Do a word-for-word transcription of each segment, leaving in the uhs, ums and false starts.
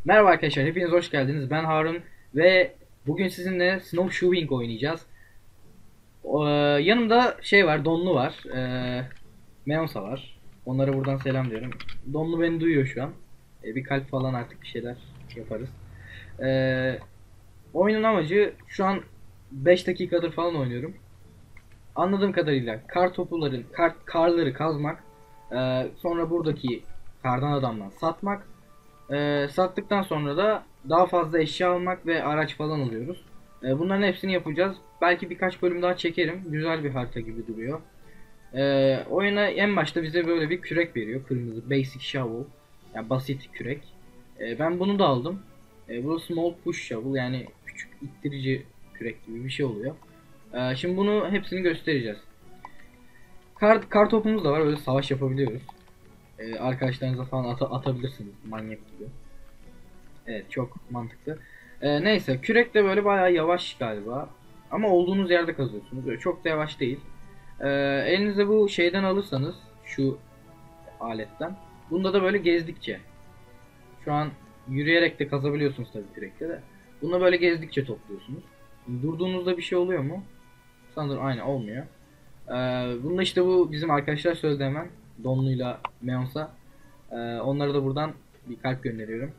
Merhaba arkadaşlar, hepiniz hoş geldiniz. Ben Harun ve bugün sizinle Snowshoeing oynayacağız. Ee, yanımda şey var, Donlu var, ee, Meonsa var. Onlara buradan selam diyorum. Donlu beni duyuyor şu an. Ee, bir kalp falan artık bir şeyler yaparız. Ee, oyunun amacı şu an beş dakikadır falan oynuyorum. Anladığım kadarıyla kar topuların, kar, karları kazmak, ee, sonra buradaki kardan adamdan satmak. Ee, sattıktan sonra da daha fazla eşya almak ve araç falan alıyoruz. Ee, bunların hepsini yapacağız. Belki birkaç bölüm daha çekerim. Güzel bir harita gibi duruyor. Ee, oyuna en başta bize böyle bir kürek veriyor. Kırmızı Basic Shovel. Yani basit kürek. Ee, ben bunu da aldım. Ee, bu Small Push Shovel, yani küçük ittirici kürek gibi bir şey oluyor. Ee, şimdi bunu hepsini göstereceğiz. Kar, kar topumuz da var. Öyle savaş yapabiliyoruz. Ee, arkadaşlarınıza falan ata atabilirsiniz. Manyak gibi. Evet, çok mantıklı. Ee, neyse, kürek de böyle bayağı yavaş galiba. Ama olduğunuz yerde kazıyorsunuz. Böyle çok da yavaş değil. Ee, elinize bu şeyden alırsanız, şu aletten. Bunda da böyle gezdikçe. Şu an yürüyerek de kazabiliyorsunuz tabii kürekle de. Bunu böyle gezdikçe topluyorsunuz. Durduğunuzda bir şey oluyor mu? Sanırım aynı olmuyor. Ee, bunda işte bu bizim arkadaşlar söyledi hemen. Donlu'yla Meonsa. Ee, onlara da buradan bir kalp gönderiyorum.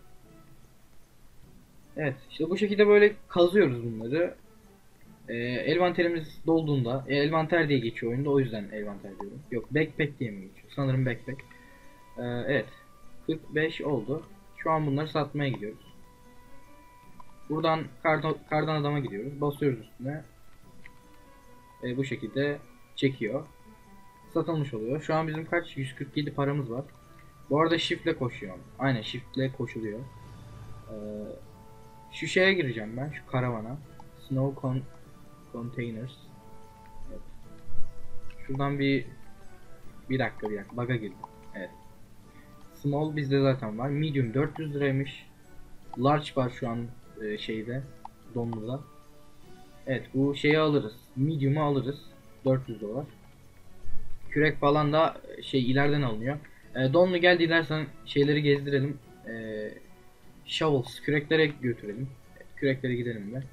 Evet, işte bu şekilde böyle kazıyoruz bunları. Ee, envanterimiz dolduğunda, e, envanter diye geçiyor oyunda, o yüzden envanter diyorum. Yok, backpack diye mi geçiyor? Sanırım backpack. Ee, evet, kırk beş oldu. Şu an bunları satmaya gidiyoruz. Buradan kardan, kardan adama gidiyoruz. Basıyoruz üstüne. Ee, bu şekilde çekiyor. Satılmış oluyor. Şu an bizim kaç? yüz kırk yedi paramız var. Bu arada shiftle koşuyor. Aynen, shiftle koşuluyor. Ee, şu şeye gireceğim ben, şu karavana. Snow con Containers. Evet. Şuradan bir bir dakika bir dakika bug'a girdim. Evet. Small bizde zaten var. Medium dört yüz liraymış. Large var şu an e, şeyde, Donlu'da. Evet, bu şeyi alırız. Medium'u alırız. dört yüz dolar. Kürek falan da e, şey ileriden alınıyor. E, Donlu gel dilersen şeyleri gezdirelim. E, shovels, küreklere götürelim. Evet, küreklere gidelim de.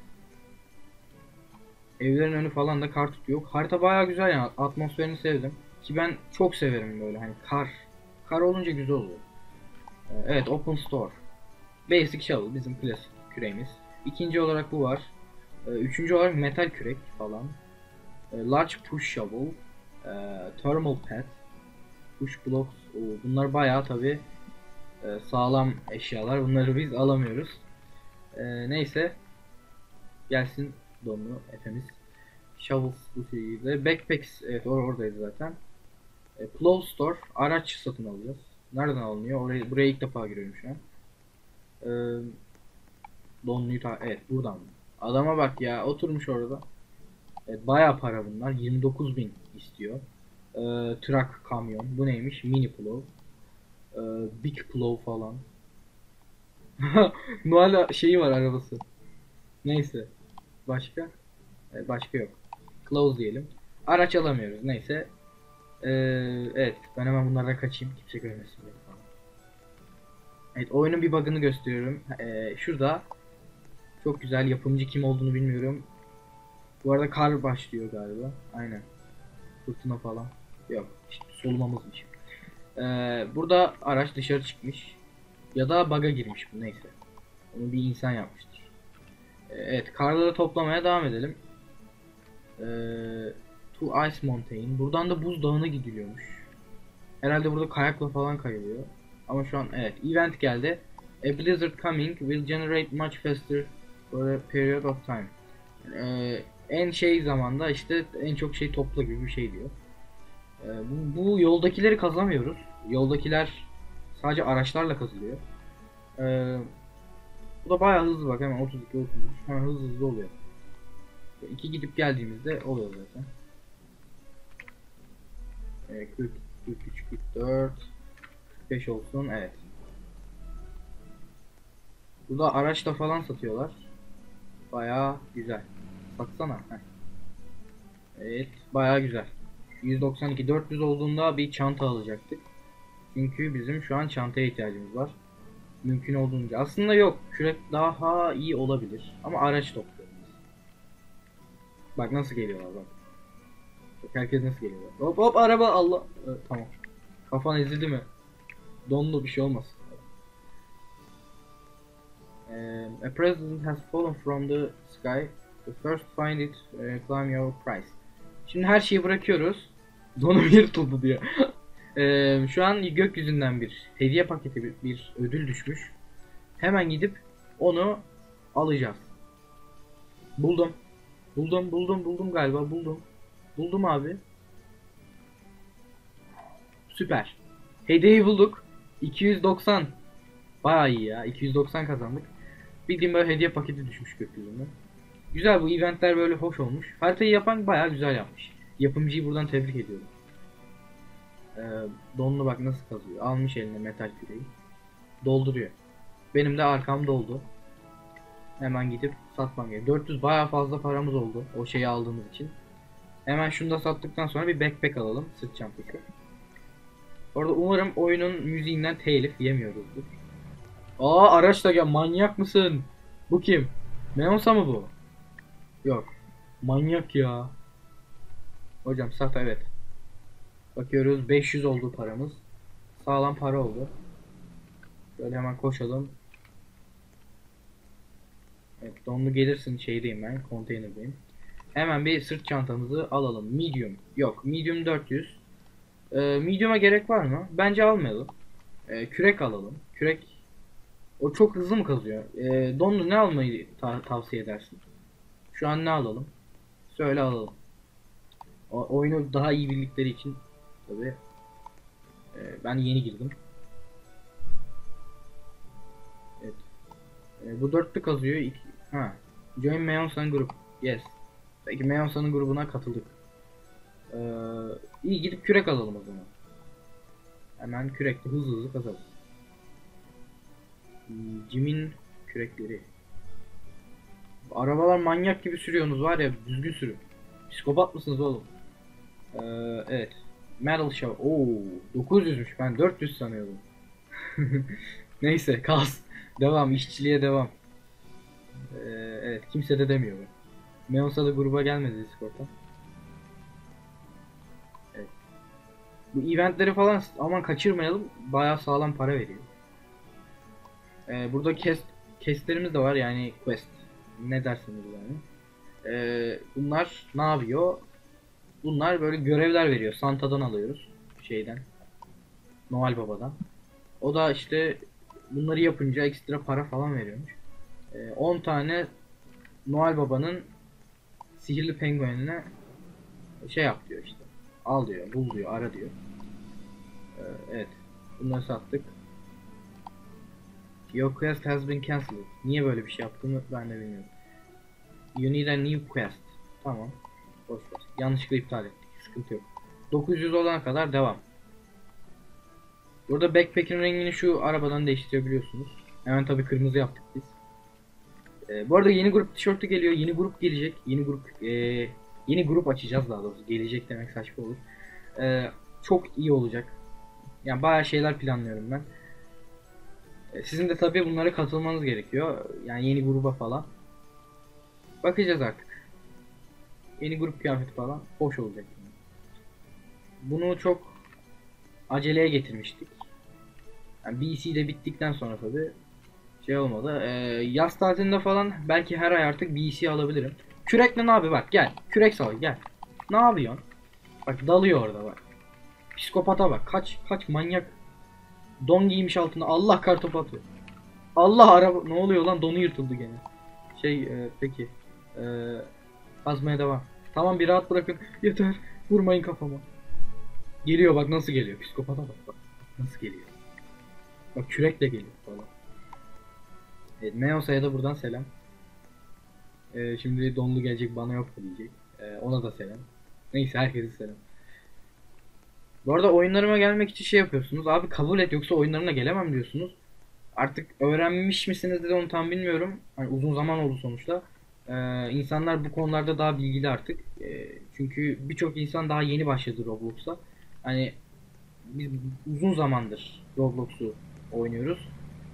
Evlerin önü falan da kar tutuyor. Harita bayağı güzel yani, atmosferini sevdim. Ki ben çok severim böyle hani kar. Kar olunca güzel oluyor. Ee, Evet, Open Store. Basic Shovel bizim klasik küreğimiz. İkinci olarak bu var. Ee, Üçüncü olarak metal kürek falan. Ee, Large Push Shovel. Ee, Thermal Pad. Push Blocks. Oo, bunlar bayağı tabi sağlam eşyalar. Bunları biz alamıyoruz. Ee, neyse. Gelsin Donlu Efemiz. Shovels bu şekilde. Backpacks, evet, or oradaydı zaten. E, Plow Store, araç satın alacağız. Nereden alınıyor? Orayı, buraya ilk defa giriyorum şu an. E, Donluyu ta evet, buradan. Adama bak ya, oturmuş orada. Evet, bayağı para bunlar. yirmi dokuz bin istiyor. E, truck, kamyon. Bu neymiş? Mini Plow. E, Big Plow falan. Noel şeyi var, arabası. Neyse. Başka? E, başka yok. Close diyelim. Araç alamıyoruz. Neyse. Ee, evet, ben hemen bunlardan kaçayım, kimse görmesin beni falan. Evet, oyunun bir bug'ını gösteriyorum. Ee, şurada çok güzel, yapımcı kim olduğunu bilmiyorum. Bu arada kar başlıyor galiba. Aynen. Fırtına falan. Yok, işte solumamızmış. Ee, burada araç dışarı çıkmış. Ya da bug'a girmiş bu, neyse. Onu bir insan yapmıştır. Ee, evet, karları toplamaya devam edelim. Ee, to Ice Mountain. Buradan da buz dağına gidiliyormuş. Herhalde burada kayakla falan kayılıyor. Ama şu an evet, event geldi. A blizzard coming will generate much faster for a period of time. Ee, en şey zamanda işte en çok şey topla gibi bir şey diyor. Ee, bu, bu yoldakileri kazamıyoruz. Yoldakiler sadece araçlarla kazılıyor. Ee, bu da bayağı hızlı, bak hemen otuz iki otuz üç hemen hızlı hızlı oluyor. İki gidip geldiğimizde oluyor zaten. Ee, kırk, kırk üç, kırk dört, kırk beş olsun, evet. Burada araçla falan satıyorlar. Bayağı güzel. Baksana. Heh. Evet, bayağı güzel. yüz doksan iki dört yüz olduğunda bir çanta alacaktık. Çünkü bizim şu an çantaya ihtiyacımız var. Mümkün olduğunca. Aslında yok. Kürek daha iyi olabilir. Ama araç topluyoruz. Bak nasıl geliyorlar bak. Bak herkes nasıl geliyorlar. Hop hop araba Allah. Evet, tamam. Kafan ezildi mi? Dondu bir şey olmaz. Um, a president has fallen from the sky. To first find it, uh, climb your price. Şimdi her şeyi bırakıyoruz. Donum yırtıldı diyor. Ee, şu an gökyüzünden bir hediye paketi, bir, bir ödül düşmüş. Hemen gidip onu alacağız. Buldum. Buldum, buldum, buldum galiba, buldum. Buldum abi. Süper. Hediyeyi bulduk. iki yüz doksan. Bayağı iyi ya. iki yüz doksan kazandık. Bildiğim böyle hediye paketi düşmüş gökyüzünden. Güzel, bu eventler böyle hoş olmuş. Haritayı yapan bayağı güzel yapmış. Yapımcıyı buradan tebrik ediyorum. Ee, donlu bak nasıl kazıyor. Almış eline metal küreği. Dolduruyor. Benim de arkam doldu. Hemen gidip satmam gerekiyor. dört yüz bayağı fazla paramız oldu o şeyi aldığımız için. Hemen şunu da sattıktan sonra bir backpack alalım. Sırt çantası. Orada umarım oyunun müziğinden telif yemiyoruzdur. Aa araçla gel, manyak mısın? Bu kim? Meonsa mı bu? Yok. Manyak ya. Hocam sat, evet. Bakıyoruz beş yüz oldu paramız. Sağlam para oldu. Böyle hemen koşalım. Evet, donlu gelirsin, şeydeyim ben, konteynerdeyim. Hemen bir sırt çantamızı alalım. Medium. Yok, medium dört yüz. Ee, medium'a gerek var mı? Bence almayalım. Ee, kürek alalım. Kürek o çok hızlı mı kazıyor? Ee, donlu ne almayı ta tavsiye edersin? Şu an ne alalım? Söyle alalım. O oyunu daha iyi bildikleri için tabii. Ee, ben yeni girdim. Evet. Ee, bu dörtlü kazıyor. İki... Ha. Join Meonsan Group. Yes. Peki Meonsa'nın grubuna katıldık. Ee, iyi, gidip kürek alalım o zaman. Hemen kürekle hızlı hızlı kazalım. Jim'in kürekleri. Arabalar manyak gibi sürüyorsunuz var ya, düzgün sürün. Psikopat mısınız oğlum? Ee, evet. Metal Show. Oo, dokuz yüzmüş, ben dört yüz sanıyordum. Neyse kalsın. Devam, işçiliğe devam. Ee, evet, kimse de demiyor. Meonsa da gruba gelmedi Discord'dan. Evet. Bu eventleri falan aman kaçırmayalım. Bayağı sağlam para veriyor. Ee, burada quest, questlerimiz de var, yani quest. Ne dersiniz yani? Ee, bunlar ne yapıyor? Bunlar böyle görevler veriyor. Santa'dan alıyoruz. Şeyden. Noel Baba'dan. O da işte bunları yapınca ekstra para falan veriyormuş. Ee, on tane Noel Baba'nın sihirli penguenine şey yap diyor işte. Al diyor, bul diyor, ara diyor. Ee, evet. Bunları sattık. Your quest has been cancelled. Niye böyle bir şey yaptığını ben de bilmiyorum. You need a new quest. Tamam. Boşver. Yanlışlıkla iptal ettik. Sıkıntı yok. dokuz yüz olana kadar devam. Burada backpack'in rengini şu arabadan değiştirebiliyorsunuz. Hemen tabii kırmızı yaptık biz. Ee, bu arada yeni grup tişörtü geliyor. Yeni grup gelecek. Yeni grup e, yeni grup açacağız daha doğrusu. Gelecek demek saçma olur. Ee, çok iyi olacak. Yani bayağı şeyler planlıyorum ben. Ee, sizin de tabii bunlara katılmanız gerekiyor. Yani yeni gruba falan. Bakacağız artık. Yeni grup kıyafeti falan hoş olacak. Bunu çok aceleye getirmiştik. Yani B C'de bittikten sonra tabii şey olmadı. Ee, yaz tatilinde falan belki her ay artık B C alabilirim. Kürekle ne abi, bak gel. Kürek sal gel. Ne yapıyorsun? Bak dalıyor orada bak. Psikopata bak. Kaç kaç manyak. Don giymiş altında. Allah kartopu atıyor. Allah araba. Ne oluyor lan? Donu yırtıldı gene. Şey e, peki. E, kazmaya devam. Tamam, bir rahat bırakın. Yeter. Vurmayın kafama. Geliyor bak nasıl geliyor. Psikopata bak bak. Nasıl geliyor. Bak kürekle geliyor falan. Evet, Meosa'ya da buradan selam. Ee, şimdi donlu gelecek, bana yok diyecek. Ee, ona da selam. Neyse, herkese selam. Bu arada oyunlarıma gelmek için şey yapıyorsunuz. Abi kabul et yoksa oyunlarına gelemem diyorsunuz. Artık öğrenmiş misiniz de onu tam bilmiyorum. Hani uzun zaman oldu sonuçta. Ee, insanlar bu konularda daha bilgili artık. Ee, çünkü birçok insan daha yeni başladı Roblox'a. Hani biz uzun zamandır Roblox'u oynuyoruz.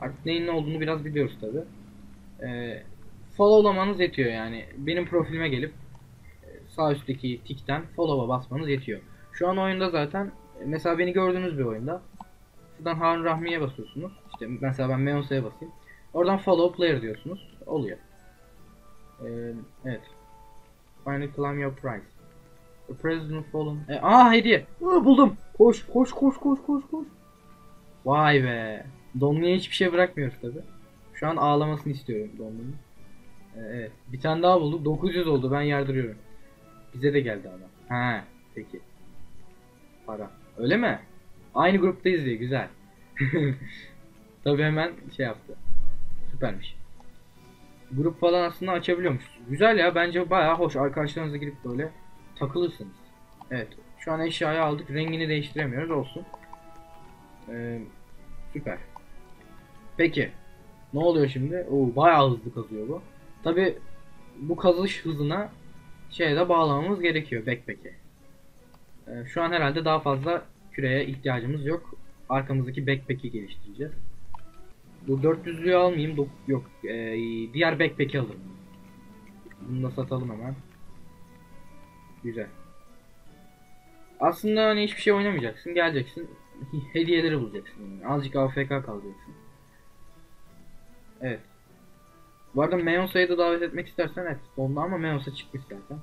Artık neyin ne olduğunu biraz biliyoruz tabi. Ee, followlamanız yetiyor yani. Benim profilime gelip sağ üstteki tikten follow'a basmanız yetiyor. Şu an oyunda zaten mesela beni gördüğünüz bir oyunda. Şuradan Harun Rahmi'ye basıyorsunuz. İşte mesela ben Meonsa'ya basayım. Oradan follow player diyorsunuz. Oluyor. Ee, evet. Finally claim your prize. The president fallen. E, aa hediye. Aa, buldum. Koş koş koş koş koş koş. Vay be. Donlu'ya hiçbir şey bırakmıyoruz tabi. Şu an ağlamasını istiyorum Donlu'nun. Ee, evet. Bir tane daha bulduk. dokuz yüz oldu. Ben yardırıyorum. Bize de geldi ama. Ha, peki. Para. Öyle mi? Aynı gruptayız diye güzel. Tabii hemen şey yaptı. Süpermiş. Grup falan aslında açabiliyormuş. Güzel ya, bence bayağı hoş. Arkadaşlarınızla girip böyle takılırsınız. Evet. Şu an eşyayı aldık. Rengini değiştiremiyoruz, olsun. Ee, süper. Peki. Ne oluyor şimdi? Oo, bayağı hızlı kazıyor bu. Tabii bu kazış hızına şeye de bağlamamız gerekiyor, backpack'e. Ee, şu an herhalde daha fazla küreye ihtiyacımız yok. Arkamızdaki backpack'i geliştireceğiz. Bu dört yüzlüğü almayayım. Do yok. Ee, diğer backpack'i alırım. Bunu da satalım hemen. Güzel. Aslında hani hiçbir şey oynamayacaksın. Geleceksin. Hediyeleri bulacaksın. Yani. Azıcık A F K kalacaksın. Evet. Bu arada Meonsa'yı da davet etmek istersen et. Onda ama Meonsa çıkmış zaten.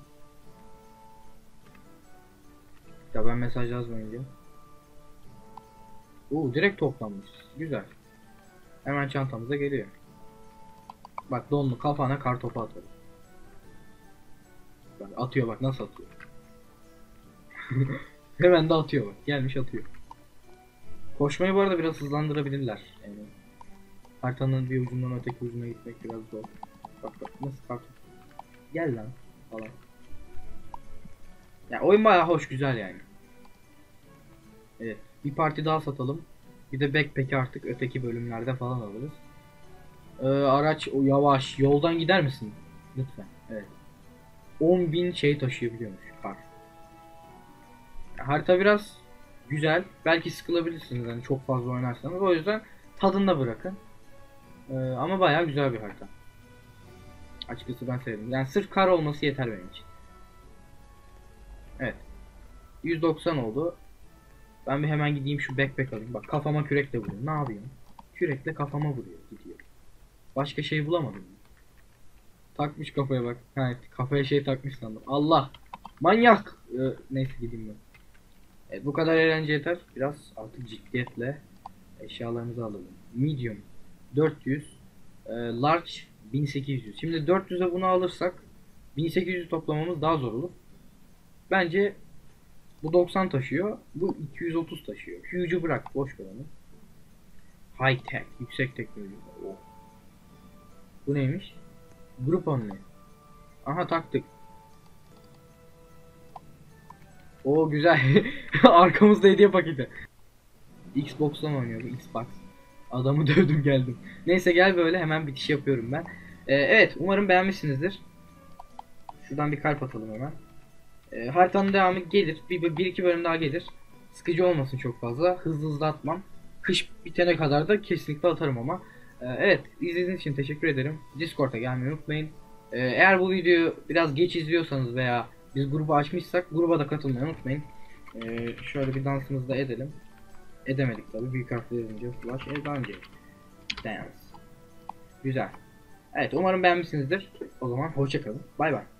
Ya ben mesaj yazmayınca. Oo, direkt toplanmış. Güzel. Hemen çantamıza geliyor. Bak Donlu kafana kartopu atıyor. Bak, atıyor bak nasıl atıyor. Hemen de atıyor bak. Gelmiş atıyor. Koşmayı bu arada biraz hızlandırabilirler. Yani haritanın bir ucundan öteki ucuna gitmek biraz zor. Bak bak nasıl kartopu. Gel lan falan. Ya oyun bayağı hoş, güzel yani. Evet. Bir parti daha satalım. Bir de backpack'i artık öteki bölümlerde falan alırız. Ee, araç o yavaş. Yoldan gider misin? Lütfen. Evet. on bin şey taşıyabiliyormuş kar. Harita biraz güzel. Belki sıkılabilirsiniz hani çok fazla oynarsanız. O yüzden tadında bırakın. Ee, ama bayağı güzel bir harita. Açıkçası ben sevdim. Yani sırf kar olması yeter benim için. Evet. yüz doksan oldu. Ben bir hemen gideyim şu backpack alayım. Bak kafama kürekle vuruyor. Ne yapayım? Kürekle kafama vuruyor. Gidiyor. Başka şey bulamadım. Takmış kafaya bak. Ha, kafaya şey takmış sandım. Allah! Manyak! Ee, neyse gideyim ben. Evet, bu kadar eğlence yeter. Biraz artık ciddiyetle eşyalarımızı alalım. Medium dört yüz, e, large bin sekiz yüz. Şimdi dört yüze bunu alırsak bin sekiz yüz toplamamız daha zor olur. Bence bu doksan taşıyor. Bu iki yüz otuz taşıyor. Huge'u bırak. Boş ver onu. High tech. Yüksek teknoloji. Oh. Bu neymiş? Grup only. Aha taktık. O güzel. Arkamızda hediye paketi. Xbox'tan oynuyor bu, Xbox. Adamı dövdüm geldim. Neyse gel böyle hemen bitiş yapıyorum ben. Ee, evet umarım beğenmişsinizdir. Şuradan bir kalp atalım hemen. Ee, haritanın devamı gelir. Bir, bir iki bölüm daha gelir. Sıkıcı olmasın çok fazla. Hızlı hızlı atmam. Kış bitene kadar da kesinlikle atarım ama. Ee, evet izlediğiniz için teşekkür ederim. Discord'a gelmeyi unutmayın. Ee, eğer bu videoyu biraz geç izliyorsanız veya biz grubu açmışsak gruba da katılmayı unutmayın. Ee, şöyle bir dansımızı da edelim. Edemedik tabi, büyük harfler yazınca flash eğlence. Dance. Güzel. Evet umarım beğenmişsinizdir. O zaman hoşça kalın. Bay bay.